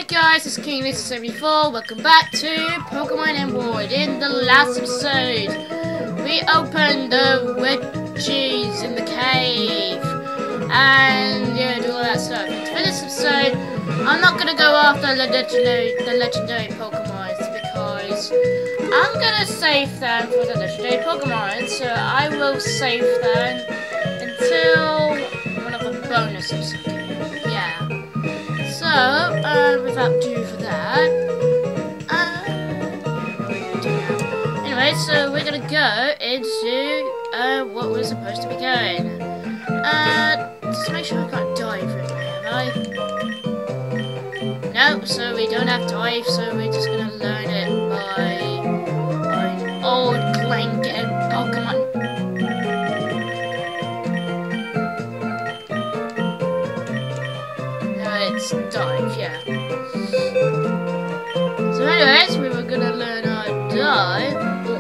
Hey guys, it's King Lisa74. Welcome back to Pokemon Emerald. In the last episode, we opened the wedges in the cave and do all that stuff. And for this episode, I'm not gonna go after the legendary Pokemon because I'm gonna save them for the legendary Pokemon. So I will save them until one of the bonuses. So, without ado for that, anyway, so we're gonna go into, what we're supposed to be going. Just make sure I can't dive right now, have I? No, so we don't have dive, so we're just gonna learn it by an old blanket Pokemon. It's dive, yeah. So anyways, we were gonna learn how to dive.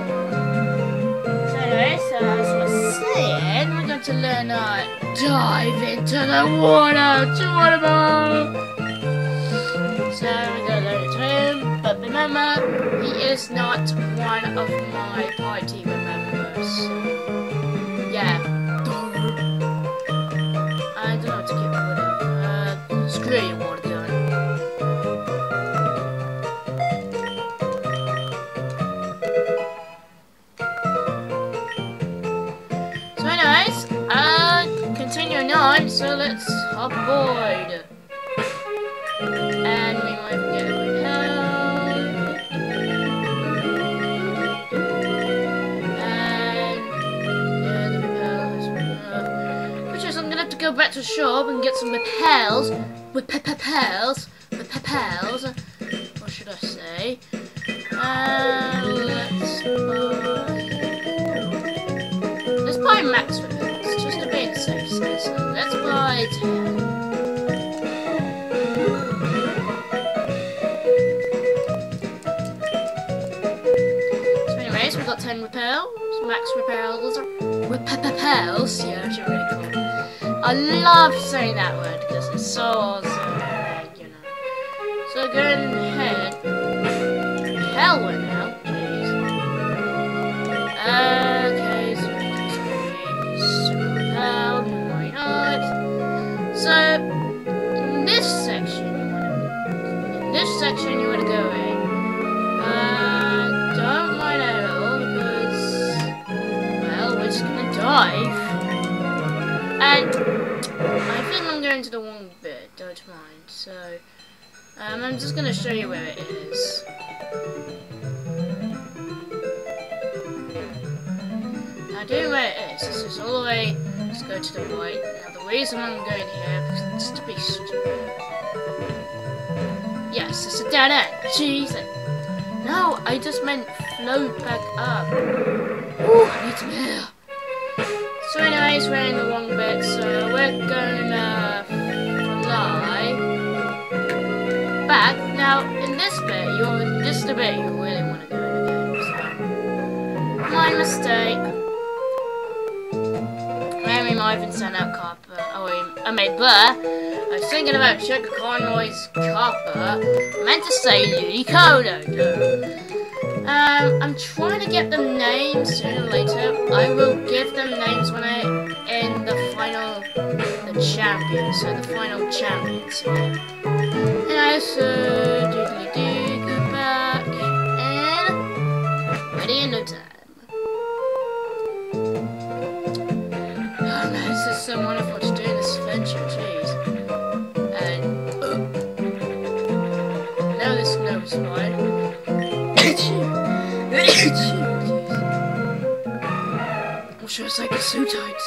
So anyways, as I was saying, we're going to learn how to dive into the water, to water ball. So we're gonna learn it to him, but remember, he is not one of my party members. Yeah. I don't know what to keep rid of. Screw you, water gun. So anyways, continuing on, so let's hop aboard. And we might get a repel. And yeah, the repel has been enough. Which is I'm gonna have to go back to the shop and get some repels. With repels, what should I say? Let's buy max repels, just to be in the safe side. So let's buy 10. So anyways, we've got 10 repels, max repels, repels, yeah, that's really cool. I love saying that word because it's so awesome, you know. So going ahead, hell went now, jeez. Okay, so super repel, why not? So in this section, you want to go in. Don't mind at all because, well, we're just gonna dive. And I think I'm going to the wrong bit, don't mind. So, I'm just going to show you where it is. Now, do where it is. This is all the way. Let's go to the right. Now, the reason I'm going here is just to be stupid. Yes, it's a dead end. Jesus. No, I just meant float back up. Ooh, I need some air. So anyways, we're in the wrong bit, so we're gonna fly back. Now, in this bit, this is the bit you really want to go again, so my mistake. Maybe we might even send out Copper. Oh, I made blur. I was thinking about Sugar Conroy's Copper. I meant to say Ludicolo. I'm trying to get them names sooner or later. I will give them names when I end the champions, so the final champions here. And so doodly-doo, go back, and ready in no time. Oh man, this is so wonderful to do this adventure, jeez. And now this nose slide. I'm sure it's like a suit tights.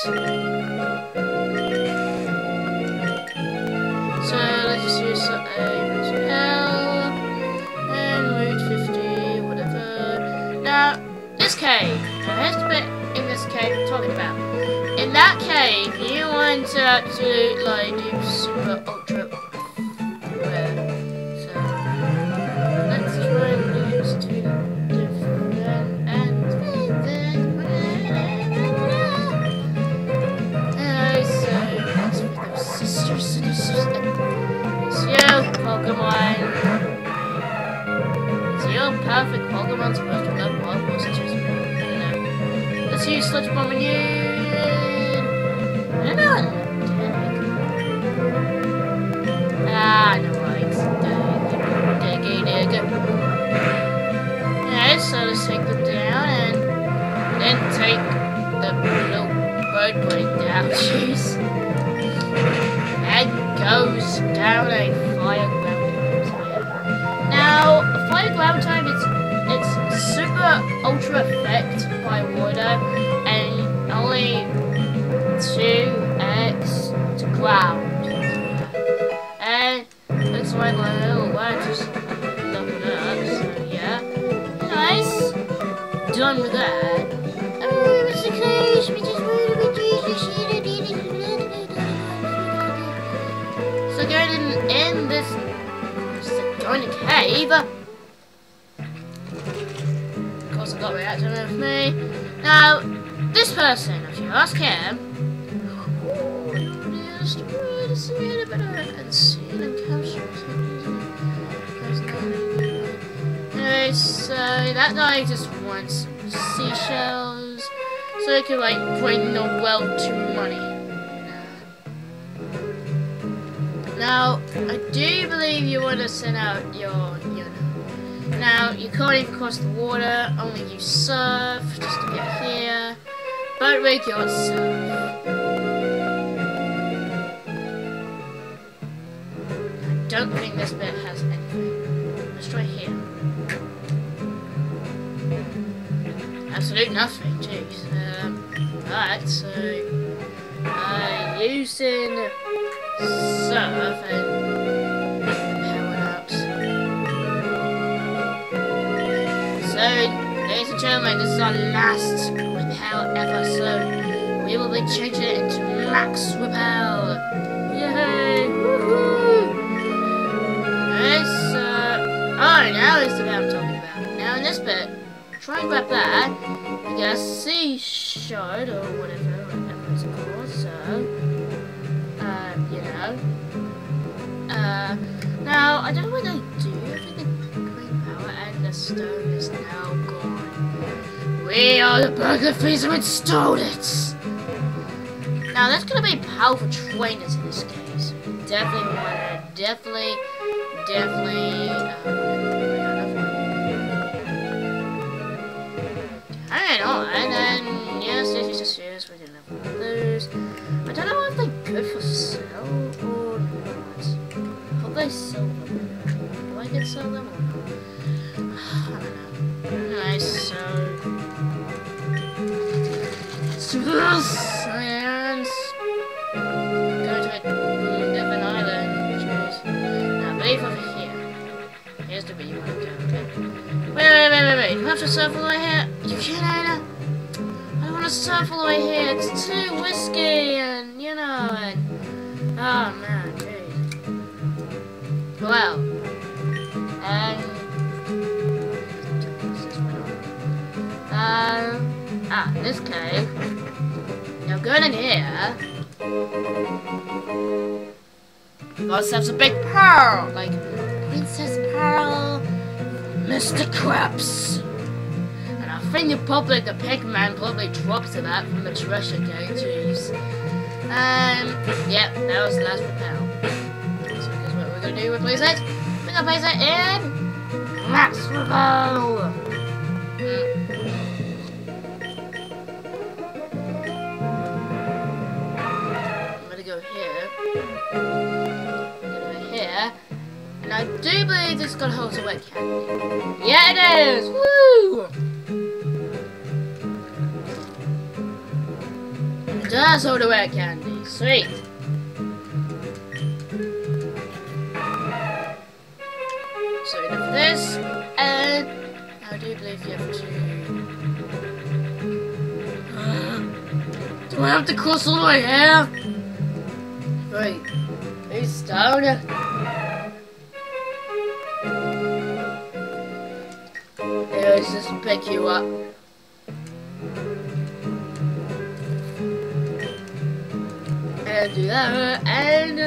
So let's just use a repel and route 50, whatever. Now, this cave. Now here's the bit in this cave I'm talking about. In that cave, you want to absolutely like do super ultra rare. So let's try and lose to Pokemon. perfect Pokemon supposed to love wild horses? Let's use Sludge Bomb on you. I don't know. Ah, no worries. Okay, so let's take them down and then take the little bird brain down. Jeez. And goes down a fire ground type. Now, fire ground type it's super ultra effect by water and only 2x to ground. And looks like my little one just leveled up, so yeah. Nice. Done with that. Oh, it's a cage. We just so going in this join the cave. Of course I've got reaction with me. Now, this person, if you ask him, anyway, so that guy just wants seashells, so he can like bring the wealth to money. Now, I do believe you want to send out your, now you can't even cross the water, only use surf just to get here, but regular surf. I don't think this bit has anything. Let's try here. Absolute nothing, jeez. Right, so using surf and power-ups. So, ladies and gentlemen, this is our last repel ever, so we will be changing it into max repel. Yay! Woohoo! Okay, so oh, now is the bit I'm talking about. Now in this bit, try and grab that. You get a sea shard or whatever it's called, so now I don't know what I do. I think the green power and the stone is now gone. We are the burger thieves who installed it. Now that's gonna be powerful trainers in this case. Definitely want it. Definitely. Hang on, and then yes, we didn't have one of those. I don't know if they're good for sale or not. Hope they sell them. Do I get sell them or not? I don't know. Nice, so this and go to a different island, which is now I believe over here. Here's the way you want to go. Okay. Wait. You have to surf all the way here. You kidding? I don't want to surf all the way here. It's too risky, and and oh man, jeez. Well, this cave. Now going in here. Got ourselves a big pearl, like Princess Pearl, Mr. Krabs. And I think the Pigman probably dropped to that from the treasure cave, jeez. Yep, that was the last repel. So guess what we're gonna do? Replace it. We're gonna place it in max repel. I'm gonna go here. And I do believe this got hold of wet candy. Yeah, it is! Woo! It does hold a wet candy. Sweet. So enough of this. And I do believe you have to. Do I have to cross all the way here? Wait. Please down. Let's just pick you up. And do that, and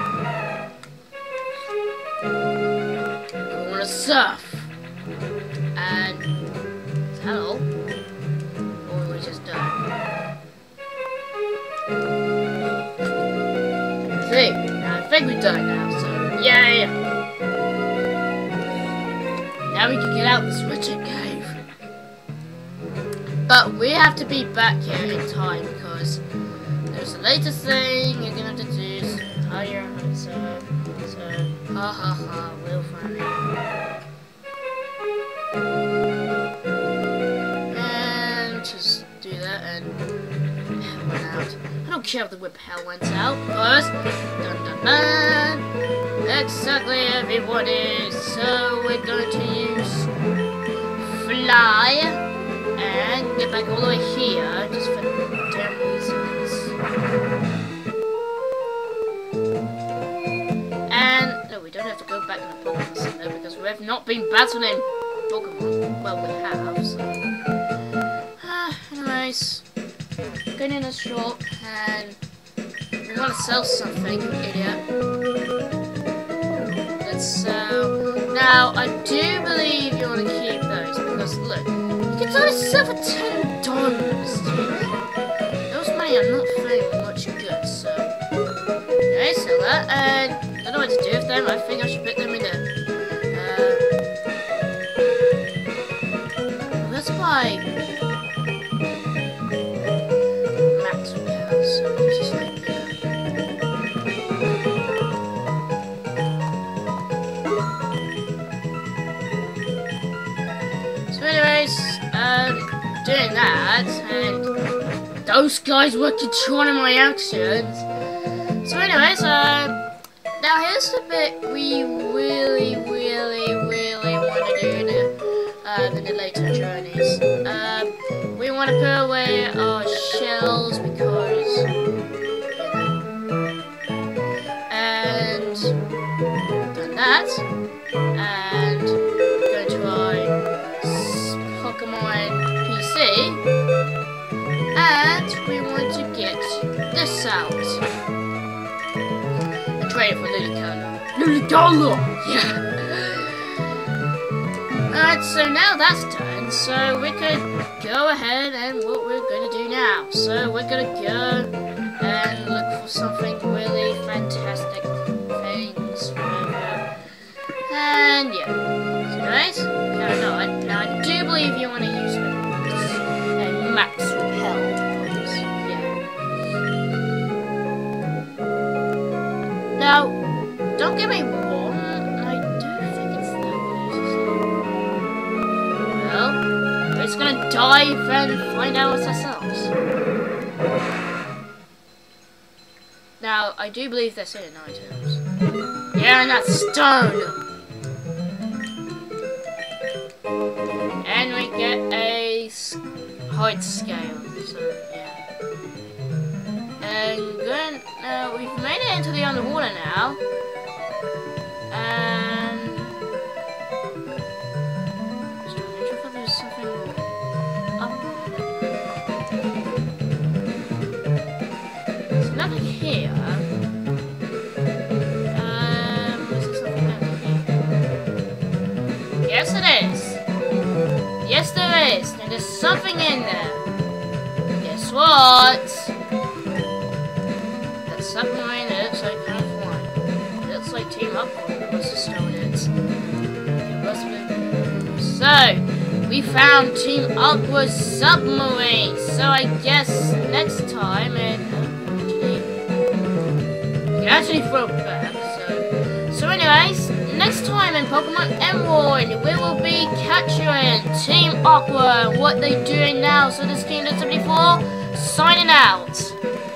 I wanna surf. think we're done now, so yay! Now we can get out this wretched cave. But we have to be back here in time because there's a later thing you're gonna have to do. So ha ha ha, we'll find it. And just do that and hell went out. I don't care if the whip hell went out because dun dun dun, exactly everyone is. So we're going to use fly and get back all the way here just for damn reasons. And no, we don't have to go back to the Pokemon Center because we have not been battling Pokemon. Well, we have, so. Anyways, going in a shop and we want to sell something, idiot. Let's sell. Now, I do believe you want to keep those because look, you can only sell for $10. Those money are not very much good, so. Okay, sell that and. I don't know what to do with them. I think I should put them in there. Let's buy max repairs. So just like so anyways, doing that, and those guys were controlling my actions. So anyways, now here's the bit we really want to do in the later journeys. We want to put away our shells because, and done that, and go to our Pokemon PC, and we want to get this out. Trade for Lillicolo! Yeah! Alright, so now that's done, so we could go ahead and what we're gonna do now. So we're gonna go and look for something really fantastic things, whatever. And yeah. So guys, now I do believe you want to use a max repel. Now, don't get me wrong, I do think it's that way. Well, we're just gonna dive and find out ourselves. Now, I do believe they're certain items. Yeah, and that's stone! And we get a height scale, so yeah. And then we've made it into the underwater now, and just trying to make sure there's something up. There's nothing here. Is there something down here? Yes, it is. Yes, there is. And there's something in there. Guess what? Submarine, it looks like kind of fun. It looks like Team Up was the stone is. It must be. So, we found Team Aqua's submarine. So I guess next time, and we can actually throw it back. So anyways, next time in Pokemon Emerald, we will be capturing Team Aqua and what they're doing now. So this is Kingdom 74, signing out.